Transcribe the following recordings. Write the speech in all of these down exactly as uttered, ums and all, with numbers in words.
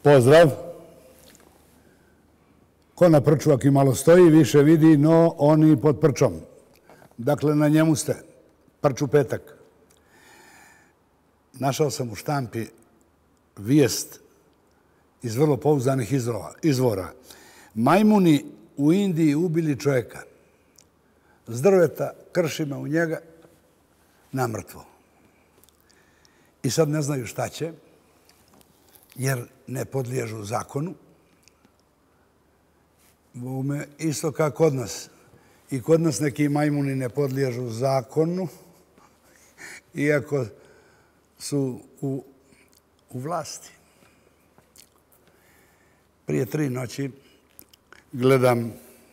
Pozdrav. Ko na prču ako i malo stoji, više vidi, no oni pod prčom. Dakle, na njemu ste. Prču petak. Našao sam u štampi vijest iz vrlo pouzdanih izvora. Majmuni u Indiji ubili čovjeka. S drveta, kršima u njega, namrtvo. I sad ne znaju šta će, jer ne podliježu zakonu. Isto kao kod nas. I kod nas neki majmuni ne podliježu zakonu, iako su u, u vlasti. Prije tri noći gledam,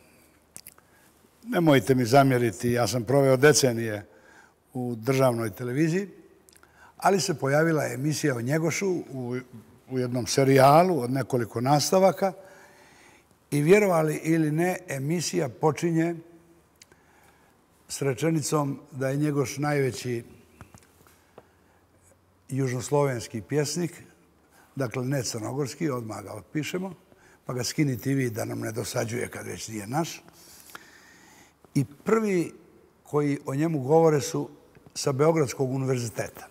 nemojte mi zamjeriti, ja sam proveo decenije u državnoj televiziji, ali se pojavila emisija o Njegošu u, u jednom serijalu od nekoliko nastavaka i vjerovali ili ne, emisija počinje s rečenicom da je Njegoš najveći južnoslovenski pjesnik, dakle ne crnogorski, odmah ga otpišemo, pa ga skinite i vi da nam ne dosađuje kad već nije naš. I prvi koji o njemu govore su sa Beogradskog univerziteta.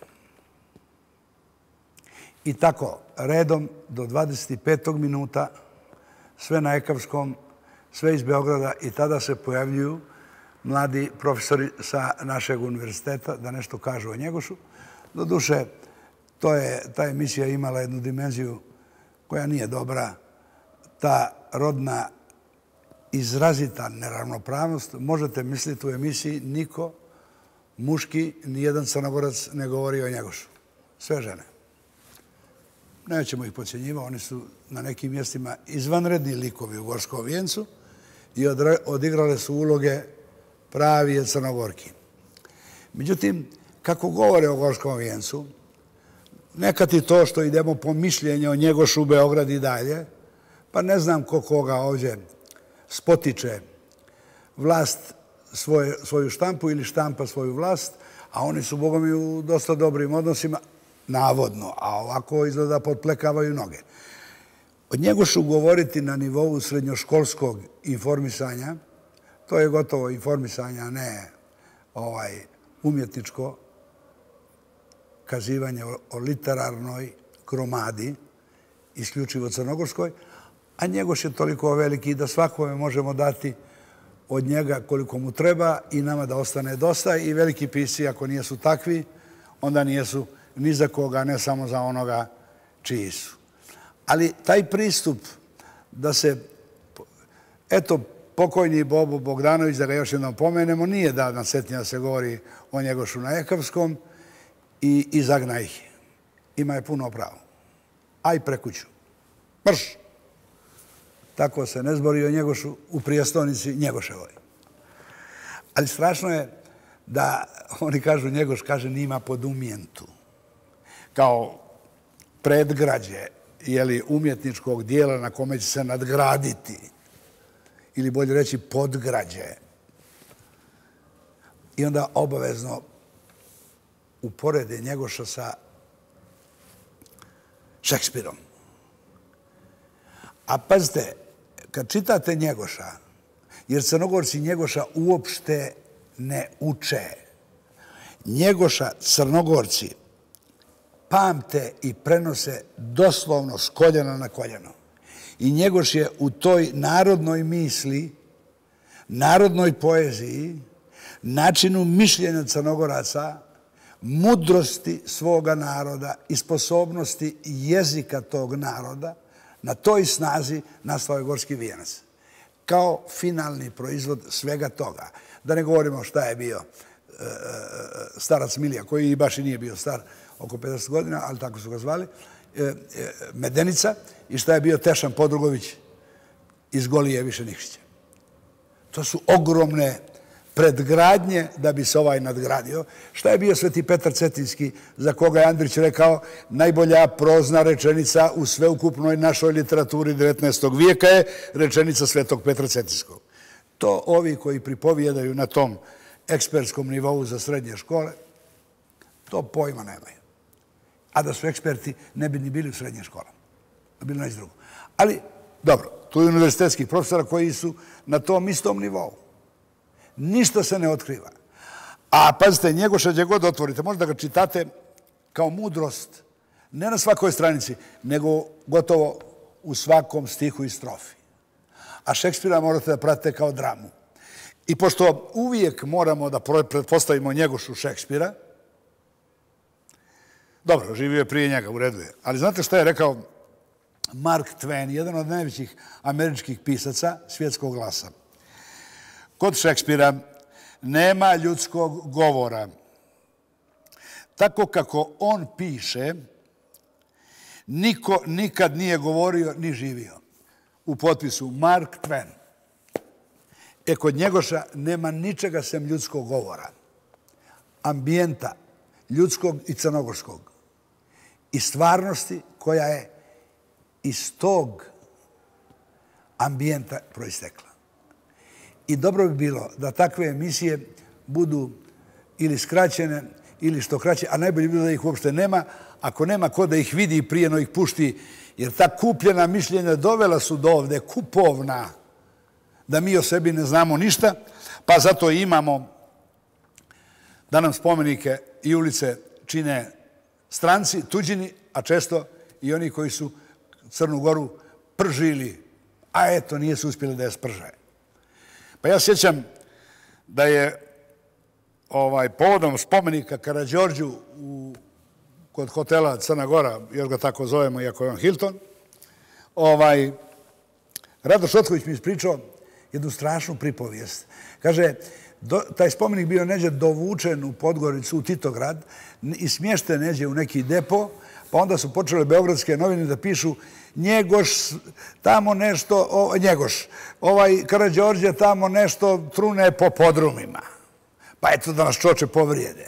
I tako, redom do dvadeset petog minuta, sve na Ekavskom, sve iz Beograda i tada se pojavljuju mladi profesori sa našeg univerziteta da nešto kažu o Njegošu. Doduše, to je, ta emisija imala jednu dimenziju koja nije dobra. Ta rodna izrazita neravnopravnost, možete misliti u emisiji niko muški, nijedan Crnogorac ne govori o Njegošu. Sve žene. Nećemo ih podcjenjivati, oni su na nekim mjestima izvanredni likovi u Gorskom vijencu i odigrale su uloge pravije Crnogorki. Međutim, kako govore o Gorskom vijencu, nekad i to što idemo po mišljenje o Njegošu u Beograd i dalje, pa ne znam ko koga ovdje spotiče vlast svoje, svoju štampu ili štampa svoju vlast, a oni su, Bogom, i u dosta dobrim odnosima, navodno, a ovako izgleda potplekavaju noge. O Njegošu govoriti na nivou srednjoškolskog informisanja, to je gotovo informisanje, a ne ovaj, umjetničko kazivanje o, o literarnoj kromadi, isključivo crnogorskoj, a Njegoš je toliko veliki da svakome možemo dati od njega koliko mu treba i nama da ostane dosta i veliki pisci, ako nijesu takvi, onda nijesu ni za koga, ne samo za onoga čiji su. Ali taj pristup da se, eto, pokojni Bobo Bogdanović, da ga još jednom pomenemo, nije da na Cetinju da se govori o Njegošu na Ekavskom i izagna ih. Ima je puno pravo. Aj prekuću. Mrš! Tako se ne zbori o Njegošu u prijestolnici Njegoševoj. Ali strašno je da oni kažu, Njegoš kaže, nima podumjentu. Kao predgrađe, jeli, umjetničkog dijela na kome će se nadgraditi, ili bolje reći podgrađe. I onda obavezno uporede Njegoša sa Šekspirom. A pazite, kad čitate Njegoša, jer Crnogorci Njegoša uopšte ne uče, Njegoša Crnogorci pamte i prenose doslovno s koljena na koljeno. I Njegoš je u toj narodnoj misli, narodnoj poeziji, načinu mišljenja Crnogoraca, mudrosti svoga naroda i sposobnosti jezika tog naroda, na toj snazi nastao je Gorski vijenac. Kao finalni proizvod svega toga. Da ne govorimo šta je bio e, starac Milija, koji i baš i nije bio star, oko pedeset godina, ali tako su ga zvali, e, e, Medenica, i šta je bio Tešan Podrugović iz Golije više Nikšića. To su ogromne predgradnje da bi se ovaj nadgradio. Šta je bio Sveti Petar Cetinski, za koga je Andrić rekao najbolja prozna rečenica u sveukupnoj našoj literaturi devetnaestog vijeka je rečenica Svetog Petra Cetinskog. To ovi koji pripovijedaju na tom ekspertskom nivou za srednje škole, to pojma nemaju. A da su eksperti, ne bi ni bili u srednje škole. bilo nešto drugo. Ali, dobro, tu je univerzitetskih profesora koji su na tom istom nivou. Ništa se ne otkriva. A pazite, Njegoša gdje god otvorite, možda ga čitate kao mudrost, ne na svakoj stranici, nego gotovo u svakom stihu i strofi. A Šekspira morate da pratite kao dramu. I pošto uvijek moramo da pretpostavimo Njegošu Šekspira, dobro, živio je prije njega, u redu je. Ali znate šta je rekao Mark Twain, jedan od najvećih američkih pisaca svjetskog glasa? Kod Šekspira nema ljudskog govora. Tako kako on piše, niko nikad nije govorio ni živio. U potpisu Mark Twain. E, kod Njegoša nema ničega sem ljudskog govora. Ambijenta, ljudskog i crnogorskog. I stvarnosti koja je iz tog ambijenta proistekla. I dobro bi bilo da takve emisije budu ili skraćene, ili što kraće, a najbolje bi bilo da ih uopšte nema, ako nema ko da ih vidi prije no ih pušti, jer ta kupljena mišljenja dovela su do ovde, kupovna, da mi o sebi ne znamo ništa, pa zato imamo da nam spomenike i ulice čine stranci, tuđini, a često i oni koji su Crnu Goru pržili, a eto, nije su uspjeli da je sprže. Pa ja sjećam da je ovaj, povodom spomenika Karađorđu u, kod hotela Crna Gora, još ga tako zovemo, iako je on Hilton, ovaj, Radoš Otković mi ispričao jednu strašnu pripovijest. Kaže, do, taj spomenik bio neđe dovučen u Podgoricu, u Titograd, i smješten neđe u neki depo, pa onda su počele beogradske novine da pišu Njegoš tamo nešto, o, Njegoš, ovaj Karađorđe tamo nešto trune po podrumima. Pa eto da nas čoče povrijede.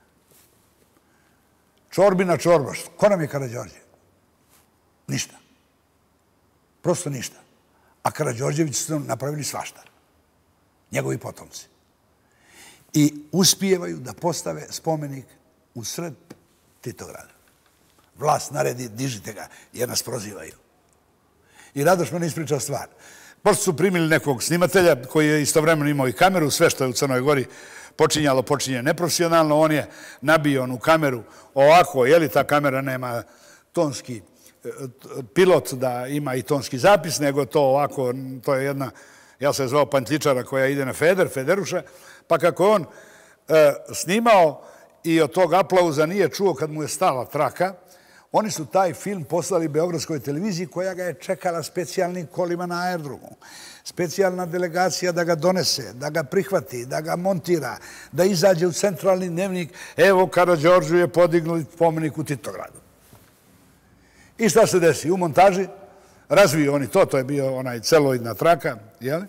Čorbina čorbaš. Ko nam je Karađorđe? Ništa. Prosto ništa. A Karađorđevići su napravili svašta. Njegovi potomci. I uspijevaju da postave spomenik u sred Titograda. Vlast naredi, dižite ga, jer nas prozivaju. I Radoš meni ispričao stvar. Pošto su primili nekog snimatelja koji je istovremeno imao i kameru, sve što je u Crnoj Gori počinjalo, počinje neprofesionalno, on je nabio onu kameru ovako, je li ta kamera nema tonski pilot da ima i tonski zapis, nego to ovako, to je jedna, ja se zvao Pantljičara koja ide na Feder, Federuša, pa kako on e, snimao i od tog aplauza nije čuo kad mu je stala traka, oni su taj film poslali Beogradskoj televiziji koja ga je čekala specijalnim kolima na aerodromu. Specijalna delegacija da ga donese, da ga prihvati, da ga montira, da izađe u centralni dnevnik. Evo, Karađorđu je podignuli spomenik u Titogradu. I šta se desi? U montaži razviju oni to, to je bio onaj celoidna traka, jel?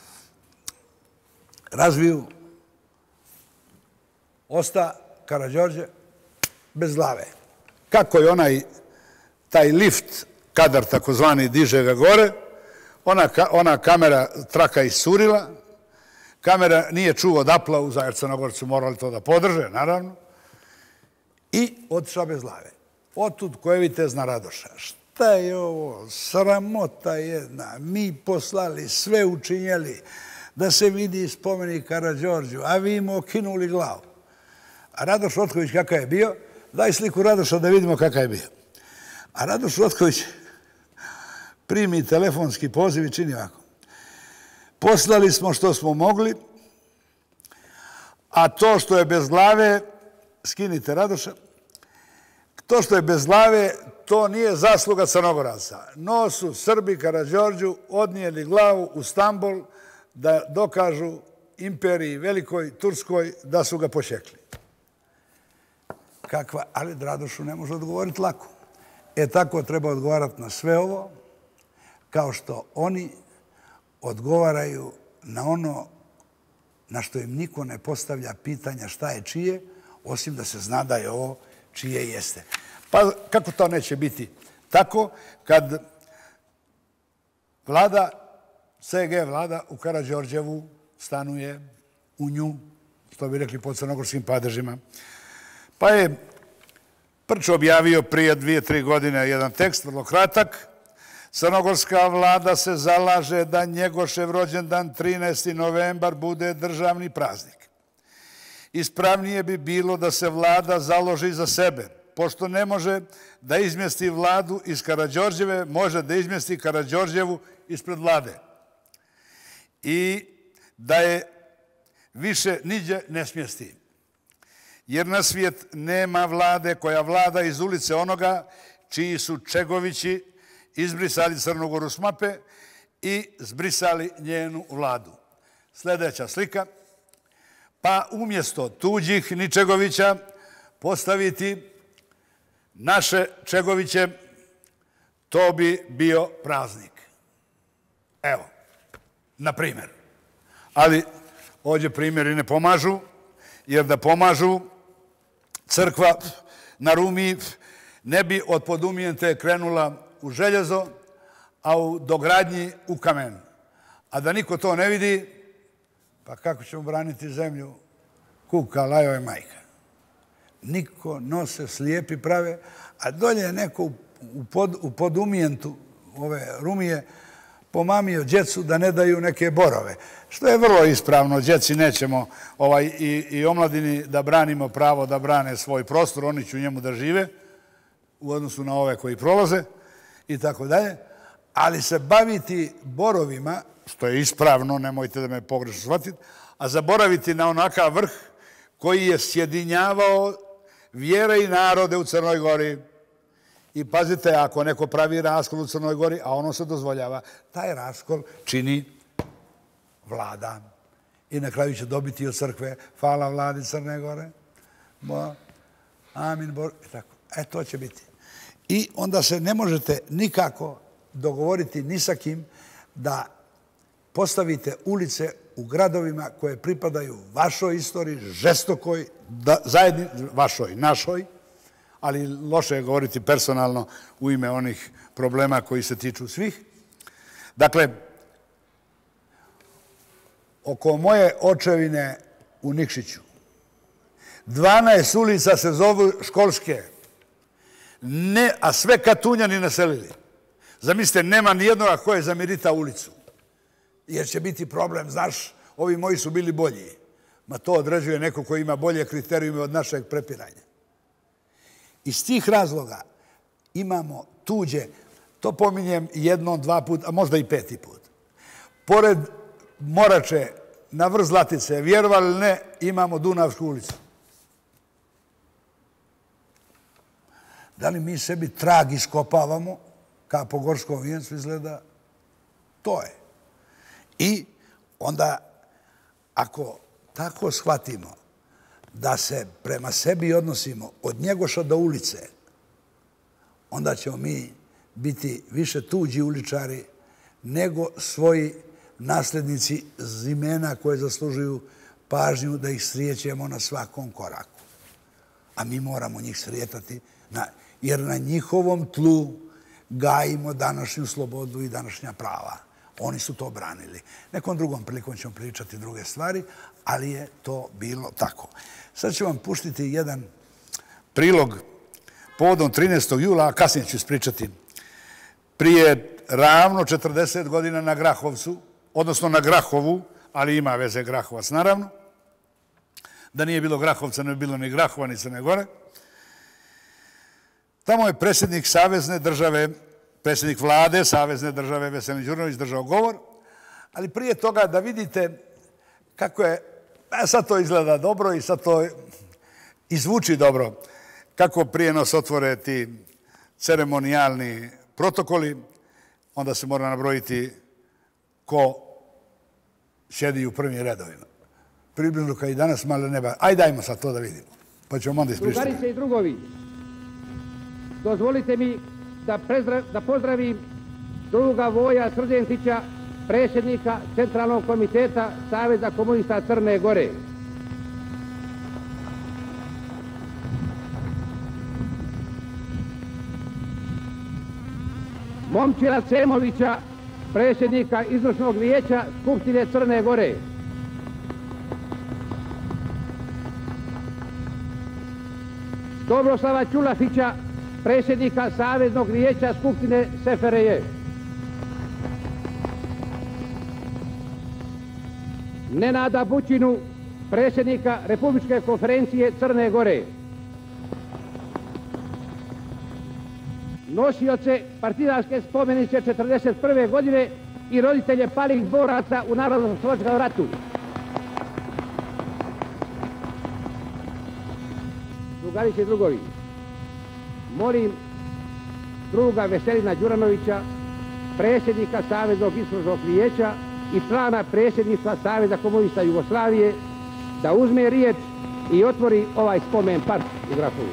Razviju, osta Karađorđe bez glave. Kako je onaj, taj lift, kadar takozvani, diže ga gore, ona, ona kamera traka iscurila, kamera nije čuo od aplauza, jer Crnogorci morali to da podrže, naravno, i otišla bez glave. Otud koje vidite zna Radoša. Šta je ovo? Sramota jedna. Mi poslali, sve učinjeli da se vidi spomenik Karađorđu, a vi im okinuli glavu. A Radoš Otković kakav je bio? Daj sliku Radoša da vidimo kakav je bio. A Radoš Otković primi telefonski poziv i čini ovako. Poslali smo što smo mogli, a to što je bez glave, skinite Radoša, to što je bez glave, to nije zasluga Crnogoraca. No su Srbi Karađorđu odnijeli glavu u Stambol da dokažu imperiji Velikoj Turskoj da su ga pošekli. Kakva, ali Radošu ne može odgovoriti lako. E tako treba odgovarati na sve ovo, kao što oni odgovaraju na ono na što im niko ne postavlja pitanja šta je čije, osim da se zna da je ovo čije jeste. Pa kako to neće biti tako kad vlada, C G vlada u Karađorđevu stanuje u nju, što bi rekli po crnogorskim padežima. Pa je Prč objavio prije dvije, tri godine jedan tekst, vrlo kratak, Crnogorska vlada se zalaže da Njegošev rođendan trinaesti novembar bude državni praznik. Ispravnije bi bilo da se vlada založi za sebe. Pošto ne može da izmjesti vladu iz Karađorđeve, može da izmjesti Karađorđevu ispred vlade. I da je više niđe ne smjesti. Jer na svijet nema vlade koja vlada iz ulice onoga čiji su Čegovići izbrisali Crnu Goru s mape i zbrisali njenu vladu. Sljedeća slika. Pa umjesto tuđih ni Čegovića postaviti naše Čegoviće, to bi bio praznik. Evo, na primjer. Ali ovdje primjeri ne pomažu, jer da pomažu, crkva na Rumiji ne bi od Podumijente krenula u željezo, a u dogradnji u kamen. A da niko to ne vidi, pa kako ćemo braniti zemlju? Kuka, lajo je majka. Niko nose slijepi prave, a dolje je neko u Podumijentu, ove Rumije, pomamio djecu da ne daju neke borove. Što je vrlo ispravno, djeci nećemo i omladini da branimo pravo da brane svoj prostor, oni će u njemu da žive, u odnosu na ove koji prolaze i tako dalje, ali se baviti borovima, što je ispravno, nemojte da me pogrešno shvatiti, a zaboraviti na onakav vrh koji je sjedinjavao vjere i narode u Crnoj Gori. I pazite, ako neko pravi raskol u Crnoj Gori, a ono se dozvoljava, taj raskol čini vlada. I na kraju će dobiti od crkve, hvala vladi Crne Gore, amin, e to će biti. I onda se ne možete nikako dogovoriti ni sa kim da postavite ulice u gradovima koje pripadaju vašoj istoriji, žestokoj, zajedni, vašoj, našoj, ali loše je govoriti personalno u ime onih problema koji se tiču svih. Dakle, oko moje očevine u Nikšiću dvanaest ulica se zovu školske, a sve Katunjani naselili. Zamislite, nema nijednoga ko je zamirita ulicu, jer će biti problem, znaš, ovi moji su bili bolji. Ma to određuje neko koji ima bolje kriterijume od našeg prepiranja. Iz tih razloga imamo tuđe, to pominjem jednom, dva put, a možda i peti put. Pored Morače, na vrh Zlatice, vjerovali ili ne, imamo Dunavsku ulicu. Da li mi sebi trag iskopavamo, kao po Gorskom vijencu izgleda, to je. I onda, ako tako shvatimo da se prema sebi odnosimo od Njegoša do ulice, onda ćemo mi biti više tuđi uličari nego svoji nasljednici imena koje zaslužuju pažnju da ih srijećemo na svakom koraku. A mi moramo njih srijetati, jer na njihovom tlu gajimo današnju slobodu i današnja prava. Oni su to branili. Nekom drugom prilikom ćemo pričati druge stvari, ali je to bilo tako. Sad ću vam puštiti jedan prilog povodom trinaestog jula, a kasnije ću ispričati. Prije ravno četrdeset godina na Grahovcu, odnosno na Grahovu, ali ima veze Grahovac naravno, da nije bilo Grahovca, ne bi bilo ni Grahova, ni Crne Gore. Tamo je predsjednik Savezne države, predsjednik vlade Savezne države Veselin Đurnović držao govor, ali prije toga da vidite kako je, sad to izgleda dobro i sad to izvuči dobro, kako prije nas otvore ti ceremonijalni protokoli, onda se mora nabrojiti ko sjedi u prvim redovima. Približno kao i danas, malo neba. Ajde, dajmo sad to da vidimo, pa ćemo onda ispričati. Drugarice i drugovi, dozvolite mi da pozdravim druga Voja Srđentića, predsjednika Centralnog komiteta Saveza komunista Crne Gore. Momčila Cemovića, predsjednika Izvršnog vijeća Skupštine Crne Gore. Dobroslava Ćulafića, predsjednika Saveznog vijeća Skupštine S F R J. Nenada Bućinu, predsjednika Republičke konferencije Crne Gore. Nosioce partizanske spomenice četrdeset prve godine i roditelje palih boraca u Narodnooslobodilačkom ratu. Drugarice i drugovi, molim druga Veselina Đuranovića, predsjednika Saveznog istražnog vijeća i člana predsjedništva Saveza komunista Jugoslavije, da uzme riječ i otvori ovaj spomen park u Grahovu.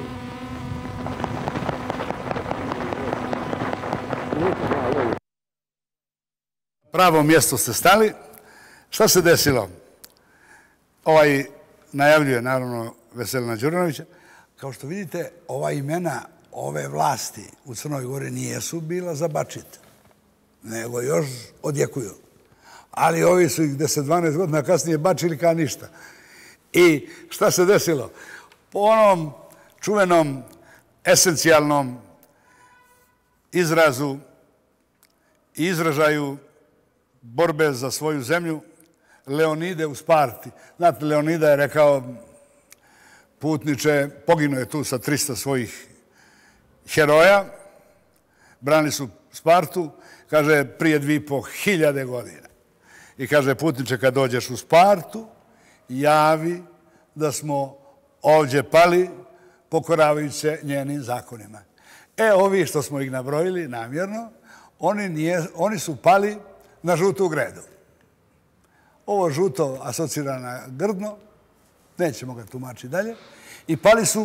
Pravo mjesto ste stali. Šta se desilo? Ovaj najavljuje, naravno, Veselina Đuranovića. Kao što vidite, ova imena ove vlasti u Crnoj Gori nijesu bila za bačit, nego još odjekuju. Ali ovi su ih deset dvanaest godina kasnije bačili kao ništa. I šta se desilo? Po onom čuvenom, esencijalnom izrazu i izražaju borbe za svoju zemlju, Leonide u Sparti. Znate, Leonida je rekao, putniče, poginuo je tu sa trista svojih heroja, branili su Spartu, kaže, prije dvi i po hiljade godina. I kaže, putniče, kad dođeš u Spartu, javi da smo ovdje pali, pokoravajući se njenim zakonima. E, ovi što smo ih nabrojili namjerno, oni, nije, oni su pali na žutu gredu. Ovo žuto asocira na grdno, nećemo ga tumačiti dalje, i pali su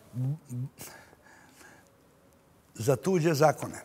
za tuđe zakone.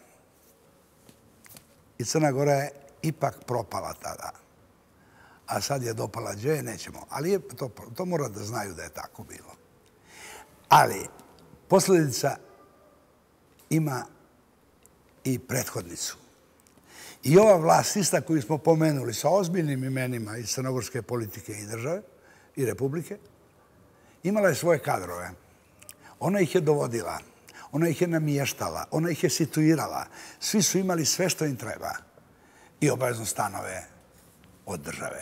I Crna Gora je ipak propala tada. A sad je dopala gdje, nećemo. Ali je, to, to mora da znaju da je tako bilo. Ali posljedica ima i prethodnicu. I ova vlast ista koju smo pomenuli sa ozbiljnim imenima iz crnogorske politike i države i republike, imala je svoje kadrove. Ona ih je dovodila, ona ih je namještala, ona ih je situirala. Svi su imali sve što im treba i obavezno stanove od države.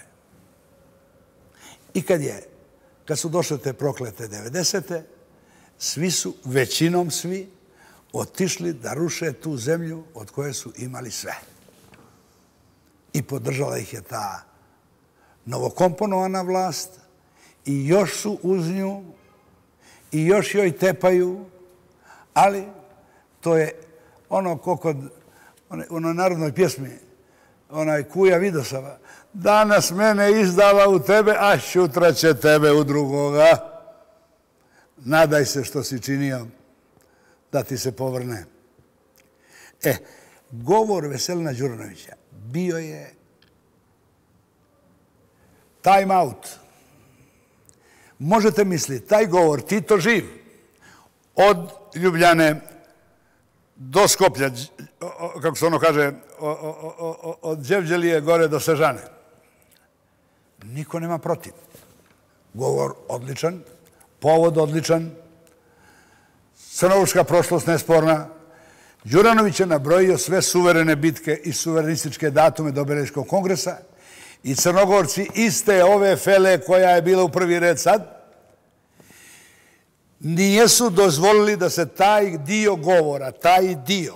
I kad je, kad su došle te proklete devedesete, svi su, većinom svi, otišli da ruše tu zemlju od koje su imali sve. I podržala ih je ta novokomponovana vlast i još su uz nju i još joj tepaju, ali to je ono ko kod onoj narodnoj pjesmi, onaj Kuja Vidosava, danas mene izdala u tebe, a sutra će tebe u drugoga. Nadaj se što si činio da ti se povrne. E, govor Veselina Đuranovića bio je time out. Možete misliti, taj govor, Tito živ, od Ljubljane do Skoplja, kako se ono kaže, od Đevđelije gore do Sežane. Niko nema protiv. Govor odličan, povod odličan, crnogorska prošlost nesporna. Đuranović je nabrojio sve suverene bitke i suverenističke datume do Bečkog kongresa i Crnogorci iste ove fele koja je bila u prvi red sad, nijesu dozvolili da se taj dio govora, taj dio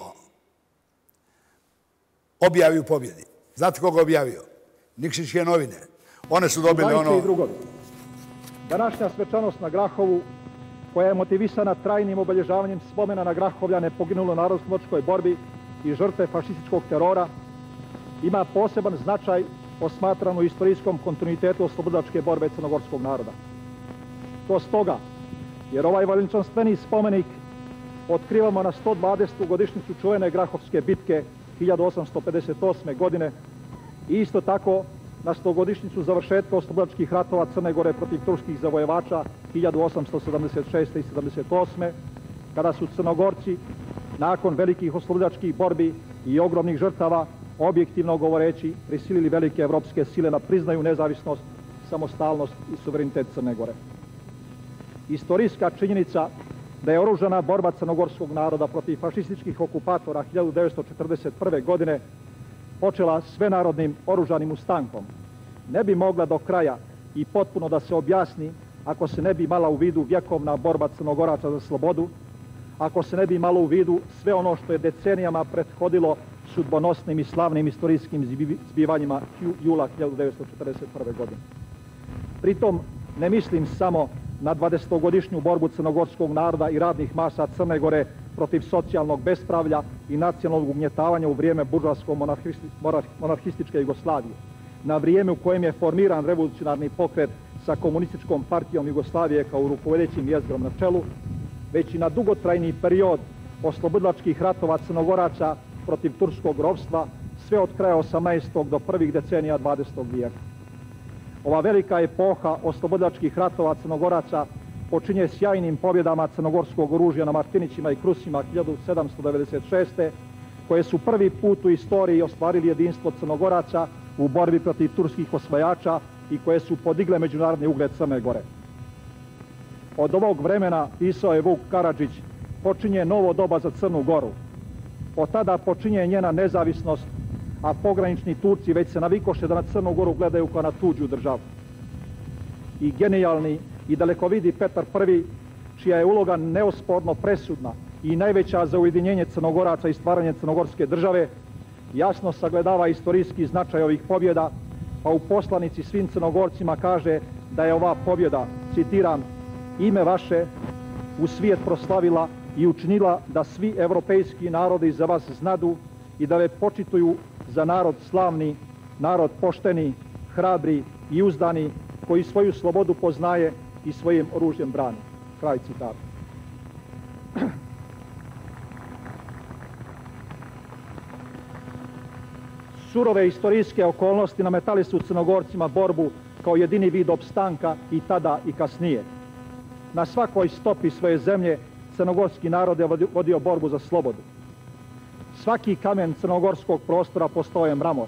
objavi u pobjedi. Znate koga objavio? Nikšićke novine. One su dobili ono... i drugovi. Današnja svečanost na Grahovu, koja je motivisana trajnim obilježavanjem spomena na Grahovljane poginulo u narodnooslobodilačkoj borbi i žrtve fašističkog terora, ima poseban značaj posmatran u istorijskom kontinuitetu oslobodilačke borbe crnogorskog naroda. To stoga, jer ovaj veličanstveni spomenik otkrivamo na sto dvadesetu godišnjicu čuvene Grahovske bitke hiljadu osamsto pedeset osme. godine i isto tako na stogodišnjicu završetka oslobodilačkih ratova Crne Gore protiv turskih zavojevača hiljadu osamsto sedamdeset šeste. i sedamdeset osme. kada su Crnogorci nakon velikih oslobodilačkih borbi i ogromnih žrtava, objektivno govoreći, prisilili velike evropske sile da priznaju nezavisnost, samostalnost i suverenitet Crne Gore. Istorijska činjenica da je oružana borba crnogorskog naroda protiv fašističkih okupatora hiljadu devetsto četrdeset prve. godine počela svenarodnim oružanim ustankom ne bi mogla do kraja i potpuno da se objasni ako se ne bi imala u vidu vjekovna borba Crnogoraca za slobodu, ako se ne bi imalo u vidu sve ono što je decenijama prethodilo sudbonosnim i slavnim istorijskim zbivanjima jula hiljadu devetsto četrdeset prve. godine. Pritom ne mislim samo na dvadesetogodišnju borbu crnogorskog naroda i radnih masa Crne Gore protiv socijalnog bespravlja i nacionalnog ugnjetavanja u vrijeme buržoasko-monarhističke Jugoslavije, na vrijeme u kojem je formiran revolucionarni pokret sa komunističkom partijom Jugoslavije kao rukovodećim jezgrom na čelu, već i na dugotrajni period oslobodilačkih ratova Crnogoraca protiv turskog ropstva sve od kraja osamnaestog do prvih decenija dvadesetog vijeka. Ova velika epoha oslobodilačkih ratova Crnogoraca počinje sjajnim pobjedama crnogorskog oružja na Martinićima i Krusima hiljadu sedamsto devedeset šeste. koje su prvi put u istoriji ostvarili jedinstvo Crnogoraca u borbi protiv turskih osvajača i koje su podigle međunarodni ugled Crne Gore. Od ovog vremena, pisao je Vuk Karadžić, počinje novo doba za Crnu Goru. Od tada počinje njena nezavisnost, a pogranični Turci već se navikoše da na Crnu Goru gledaju kao na tuđu državu. I genijalni i dalekovidi Petar Prvi, čija je uloga neosporno presudna i najveća za ujedinjenje Crnogoraca i stvaranje crnogorske države, jasno sagledava istorijski značaj ovih pobjeda, pa u poslanici svim Crnogorcima kaže da je ova pobjeda, citiram, ime vaše u svijet proslavila i učinila da svi evropejski narodi za vas znadu i da ve počituju za narod slavni, narod pošteni, hrabri i uzdani, koji svoju slobodu poznaje i svojim oružjem brani. Kraj citata. Surove istorijske okolnosti nametali su Crnogorcima borbu kao jedini vid opstanka i tada i kasnije. Na svakoj stopi svoje zemlje crnogorski narod je vodio borbu za slobodu. Svaki kamen crnogorskog prostora postao je mramor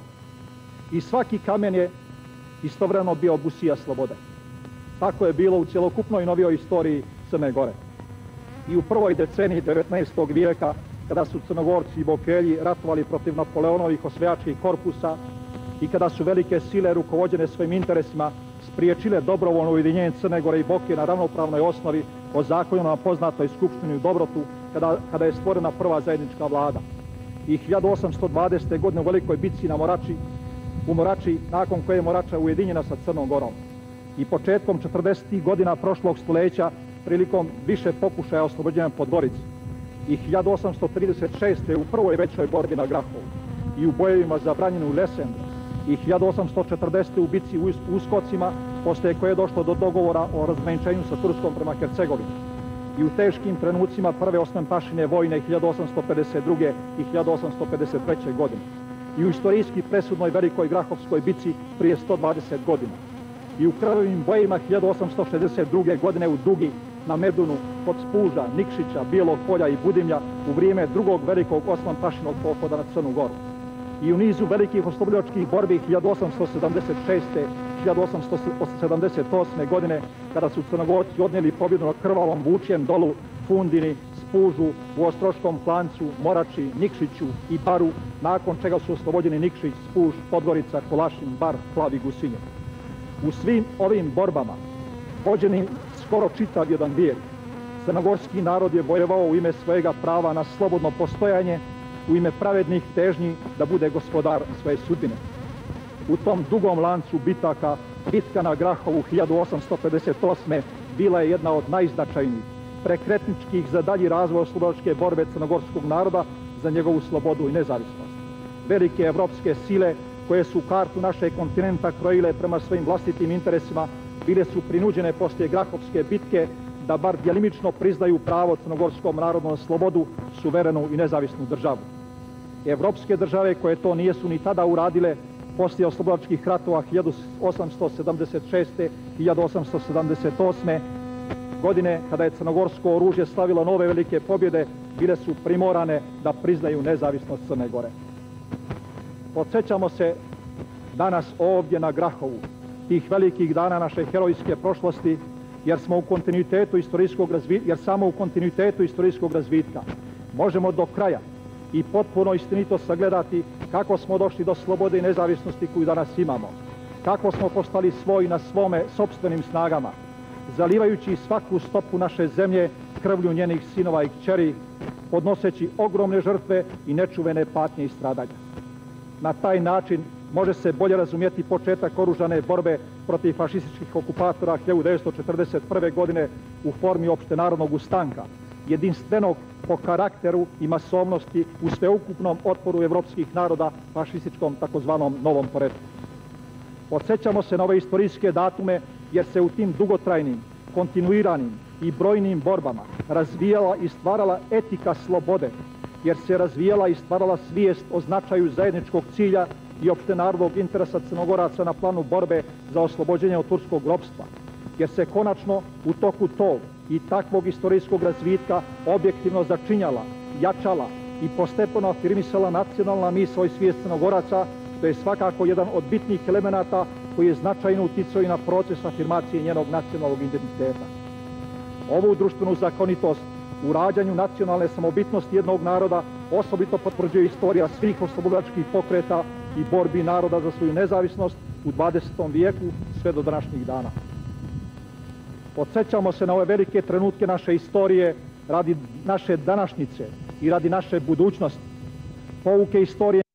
i svaki kamen je istovremeno bio busija slobode. Tako je bilo u cjelokupnoj novijoj istoriji Crne Gore. I u prvoj deceniji devetnaestog vijeka, kada su Crnogorci i Bokelji ratovali protiv Napoleonovih osvajačkih korpusa i kada su velike sile rukovođene svojim interesima spriječile dobrovoljno ujedinjenje Crne Gore i Boke na ravnopravnoj osnovi o zakonima na poznatoj skupštini u Dobrotu, kada, kada je stvorena prva zajednička vlada. I hiljadu osamsto dvadesete. godine u velikoj bitci na Morači, u Morači, nakon koje je Morača ujedinjena sa Crnom Gorom. I početkom četrdesetih godina prošlog stoljeća prilikom više pokušaja oslobođenja Podgorice. I hiljadu osamsto trideset šeste. u prvoj većoj borbi na Grahovu i u bojevima za Branjinu i Lesendru. I hiljadu osamsto četrdesete. u bitci u Uskocima, poslije koje je došlo do dogovora o razgraničenju sa Turskom prema Hercegovini. I u teškim trenucima prve osmampašine vojne hiljadu osamsto pedeset druge. i hiljadu osamsto pedeset treće. godine. I u istorijski presudnoj velikoj Grahovskoj bitci prije sto dvadeset godina. I u krvavim bojima hiljadu osamsto šezdeset druge. godine u Dugi, na Medunu, kod Spuža, Nikšića, Bijelog Polja i Budimlja u vrijeme drugog velikog osmanpašinog pohoda na Crnu Goru. I u nizu velikih oslobodilačkih borbi hiljadu osamsto sedamdeset šeste. hiljadu osamsto sedamdeset osme. godine, kada su Crnogorci odnijeli pobjedu na krvavom Vučjem dolu, Fundini, Spužu, u Ostroškom Klancu, Morači, Nikšiću i Baru, nakon čega su oslobođeni Nikšić, Spuž, Podgorica, Kolašin, Bar, Plav i Gusinje. U svim ovim borbama, vođeni skoro čitav jedan vijek, crnogorski narod je bojevao u ime svojega prava na slobodno postojanje, u ime pravednih težnji da bude gospodar svoje sudbine. U tom dugom lancu bitaka, bitka na Grahovu hiljadu osamsto pedeset osme. bila je jedna od najznačajnijih, prekretničkih za dalji razvoj oslobodilačke borbe crnogorskog naroda za njegovu slobodu i nezavisnost. Velike evropske sile koje su kartu našeg kontinenta krojile prema svojim vlastitim interesima, bile su prinuđene poslije Grahovske bitke da bar djelimično priznaju pravo crnogorskom narodu na slobodu, suverenu i nezavisnu državu. Evropske države koje to nijesu ni tada uradile, poslije oslobodilačkih ratova hiljadu osamsto sedamdeset šeste. i hiljadu osamsto sedamdeset osme. godine, kada je crnogorsko oružje slavilo nove velike pobjede, bile su primorane da priznaju nezavisnost Crne Gore. Podsjećamo se danas ovdje na Grahovu tih velikih dana naše herojske prošlosti, jer smo u kontinuitetu istorijskog razvitka, jer samo u kontinuitetu istorijskog razvitka možemo do kraja i potpuno istinito sagledati kako smo došli do slobode i nezavisnosti koju danas imamo. kako smo postali svoj na svome sopstvenim snagama, zalivajući svaku stopu naše zemlje krvlju njenih sinova i kćeri, podnoseći ogromne žrtve i nečuvene patnje i stradanja. Na taj način može se bolje razumjeti početak oružane borbe protiv fašističkih okupatora hiljadu devetsto četrdeset prve. godine u formi opštenarodnog ustanka, jedinstvenog po karakteru i masovnosti u sveukupnom otporu evropskih naroda fašističkom takozvanom novom poretku. Podsjećamo se na ove istorijske datume jer se u tim dugotrajnim, kontinuiranim i brojnim borbama razvijala i stvarala etika slobode, jer se razvijala i stvarala svijest o značaju zajedničkog cilja i opštenarodnog interesa Crnogoraca na planu borbe za oslobođenje od turskog ropstva, jer se konačno u toku tog i takvog istorijskog razvitka objektivno začinjala, jačala i postepeno afirmisala nacionalna misao i svijest Crnogoraca, što je svakako jedan od bitnih elemenata koji je značajno uticao i na proces afirmacije njenog nacionalnog identiteta. Ovu društvenu zakonitost u rađanju nacionalne samobitnosti jednog naroda osobito potvrđuje istorija svih oslobodilačkih pokreta i borbi naroda za svoju nezavisnost u dvadesetom vijeku sve do današnjih dana. Podsjećamo se na ove velike trenutke naše istorije radi naše današnjice i radi naše budućnosti. Pouke istorije...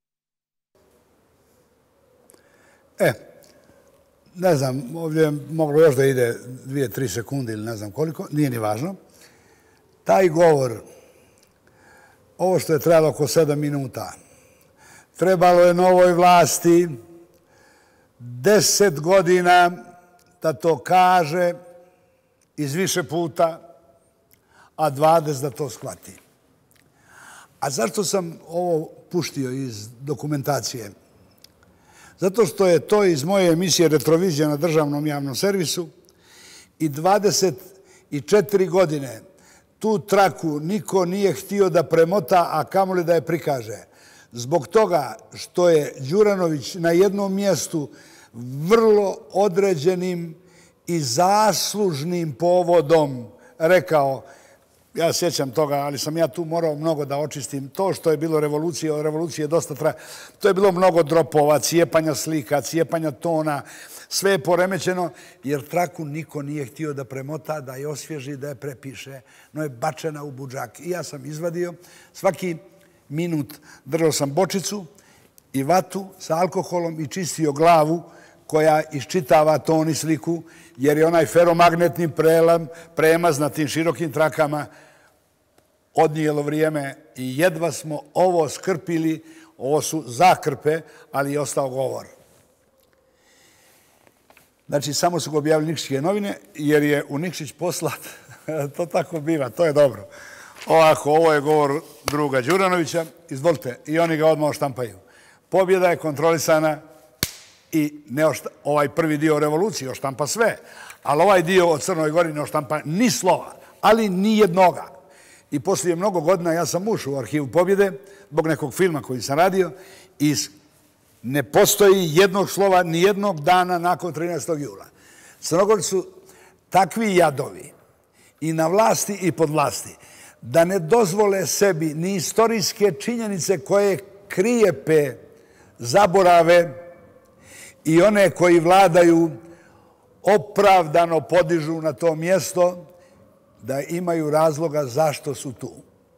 E, ne znam, ovdje je moglo još da ide dvije, tri sekunde ili ne znam koliko, nije ni važno. Taj govor, ovo što je trajalo oko sedam minuta, trebalo je novoj vlasti deset godina da to kaže iz više puta, a dvadeset da to shvati. A zašto sam ovo puštio iz dokumentacije? Zato što je to iz moje emisije Retrovizija na državnom javnom servisu i dvadeset četiri godine tu traku niko nije htio da premota, a kamoli da je prikaže. Zbog toga što je Đuranović na jednom mjestu vrlo određenim i zaslužnim povodom rekao, ja sjećam toga, ali sam ja tu morao mnogo da očistim, to što je bilo revolucija, o revolucije dosta traje, to je bilo mnogo dropova, cijepanja slika, cijepanja tona, sve je poremećeno, jer traku niko nije htio da premota, da je osvježi, da je prepiše, no je bačena u budžak. I ja sam izvadio, svaki minut držao sam bočicu i vatu sa alkoholom i čistio glavu koja iščitava ton i sliku, jer je onaj feromagnetni prelam, premaz na tim širokim trakama odnijelo vrijeme i jedva smo ovo skrpili, ovo su zakrpe, ali je ostao govor. Znači, samo su ga objavili Nikšićke novine, jer je u Nikšić poslat, to tako biva, to je dobro. Ovako, ovo je govor druga Đuranovića, izvolite, i oni ga odmah oštampaju. Pobjeda je kontrolisana i ovaj prvi dio revolucije oštampa sve, ali ovaj dio o Crnoj Gori ne oštampa ni slova, ali ni jednoga. I poslije mnogo godina ja sam ušao u arhivu Pobjede, zbog nekog filma koji sam radio, i ne postoji jednog slova ni jednog dana nakon trinaestog jula. Crnogorci su takvi jadovi i na vlasti i pod vlasti da ne dozvole sebi ni istorijske činjenice koje krijepe, zaborave i one koji vladaju opravdano podižu na to mjesto da imaju razloga zašto su tu.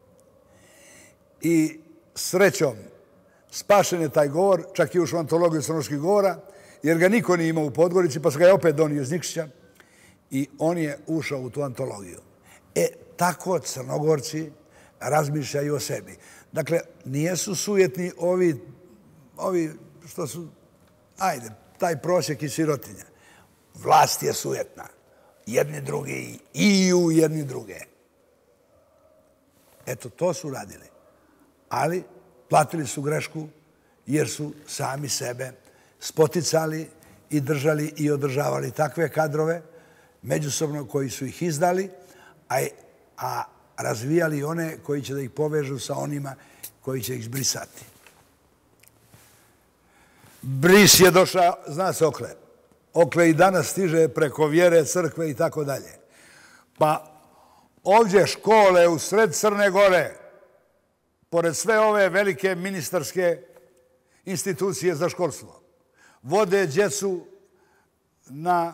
I srećom spašen je taj govor, čak i ušao u antologiju crnogorskih govora, jer ga niko nije imao u Podgorici, pa se ga je opet donio iz Nikšića i on je ušao u tu antologiju. E, tako Crnogorci razmišljaju o sebi. Dakle, nijesu sujetni ovi, ovi što su, ajde, taj prosjek i sirotinja. Vlast je sujetna. Jedni drugi i u jedni druge. Eto, to su radili. Ali platili su grešku jer su sami sebe spoticali i držali i održavali takve kadrove međusobno koji su ih izdali, a razvijali one koji će da ih povežu sa onima koji će ih zbrisati. Bris je došao, zna se okle. Okle i danas stiže preko vjere, crkve i tako dalje. Pa ovdje škole u sred Crne Gore, pored sve ove velike ministarske institucije za školstvo, vode djecu na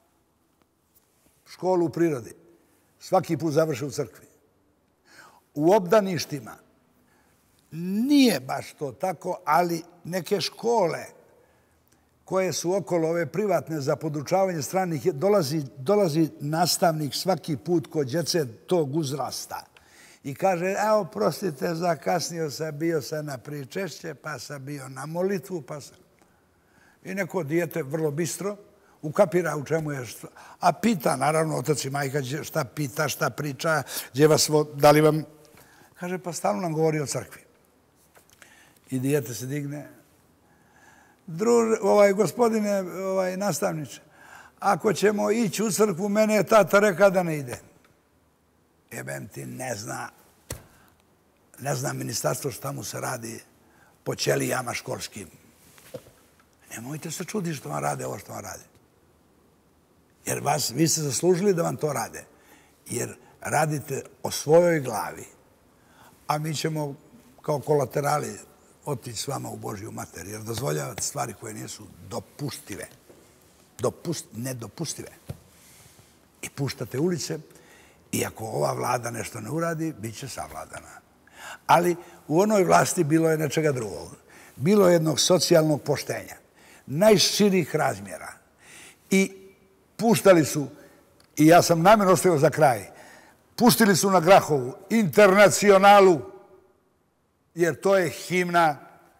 školu u prirodi. Svaki put završe u crkvi. U obdaništima nije baš to tako, ali neke škole koje su okolo ove privatne za podučavanje stranih, dolazi, dolazi nastavnik svaki put kod djece tog uzrasta i kaže, evo, prostite, zakasnio sam, bio sam na pričešće, pa sam bio na molitvu, pa sam... I neko dijete vrlo bistro ukapira u čemu je što... A pita, naravno, otac i majka šta pita, šta priča, gdje vas, da li vam... Kaže, pa stalno nam govori o crkvi. I dijete se digne. Druž, ovaj, gospodine ovaj, nastavniče, ako ćemo ići u crkvu, mene je tata rekao da ne ide. Jebem ti, ne zna, ne zna ministarstvo šta mu se radi po ćelijama školskim. Nemojte se čuditi što vam rade ovo što vam rade. Jer vas, vi ste zaslužili da vam to rade. Jer radite o svojoj glavi. A mi ćemo kao kolaterali otići s vama u Božju mater, jer dozvoljavate stvari koje nisu dopustive. Dopust, nedopustive. I puštate ulice, i ako ova vlada nešto ne uradi, bit će savladana. Ali u onoj vlasti bilo je nečega drugog. Bilo je jednog socijalnog poštenja, najširih razmjera. I puštali su, i ja sam namjerno ostavio za kraj, pustili su na Grahovu Internacionalu, jer to je himna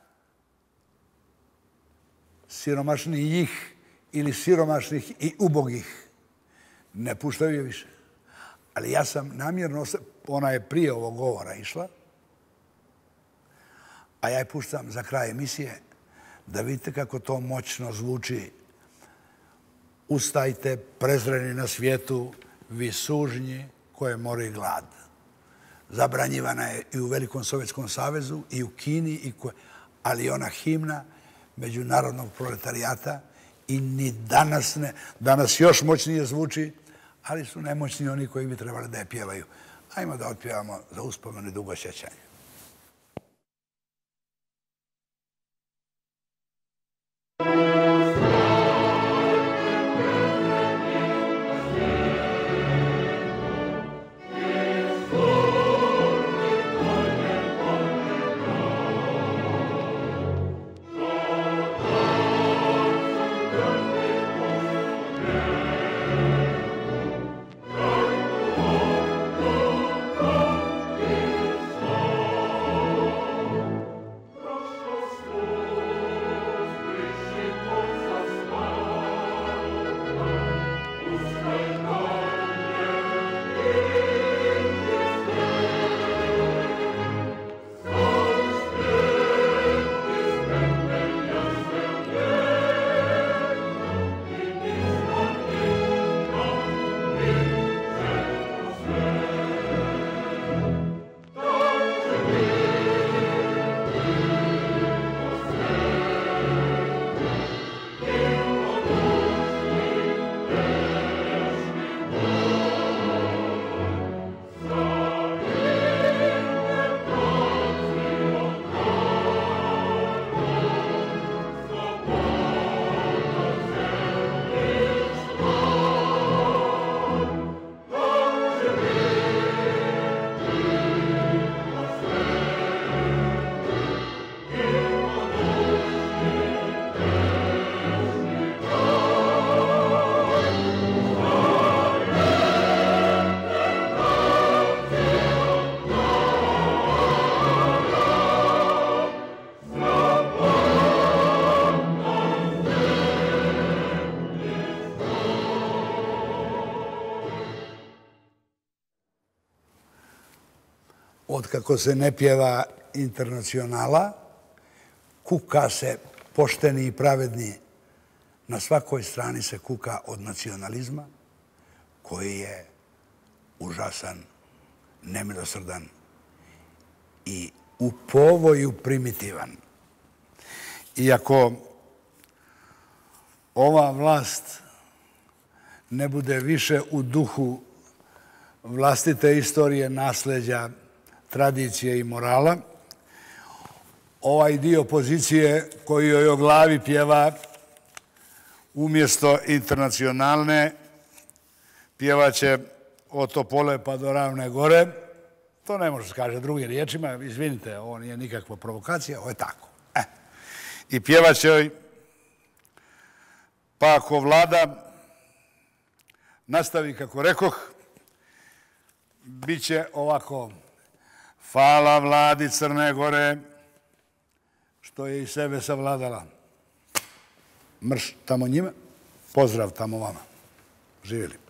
siromašnijih ili siromašnih i ubogih. Ne puštaju je više. Ali ja sam namjerno, ona je prije ovog govora išla, a ja je puštam za kraj emisije, da vidite kako to moćno zvuči. Ustajte, prezreni na svijetu, vi sužnji koje mori glad. Zabranjivana je i u Velikom Sovjetskom savezu, i u Kini, i koje... ali ona himna međunarodnog proletarijata i ni danas ne, danas još moćnije zvuči, ali su nemoćni oni koji bi trebali da je pjevaju. Ajmo da otpjevamo za uspomenu i dugo sjećanje. Otkako se ne pjeva Internacionala, kuka se pošteni i pravedni. Na svakoj strani se kuka od nacionalizma, koji je užasan, nemilosrdan i u povoju primitivan. Iako ova vlast ne bude više u duhu vlastite istorije, nasleđa, tradicije i morala, ovaj dio pozicije koji joj o glavi pjeva umjesto Internacionalne pjevaće od Topole pa do Ravne gore. To ne može se kaže drugim riječima, izvinite, ovo nije nikakva provokacija, ovo je tako. E. I pjevaće joj, pa ako vlada nastavi kako rekoh, bit će ovako: hvala vladi Crne Gore što je i sebe savladala. Mrš tamo njima, pozdrav tamo vama. Živjeli.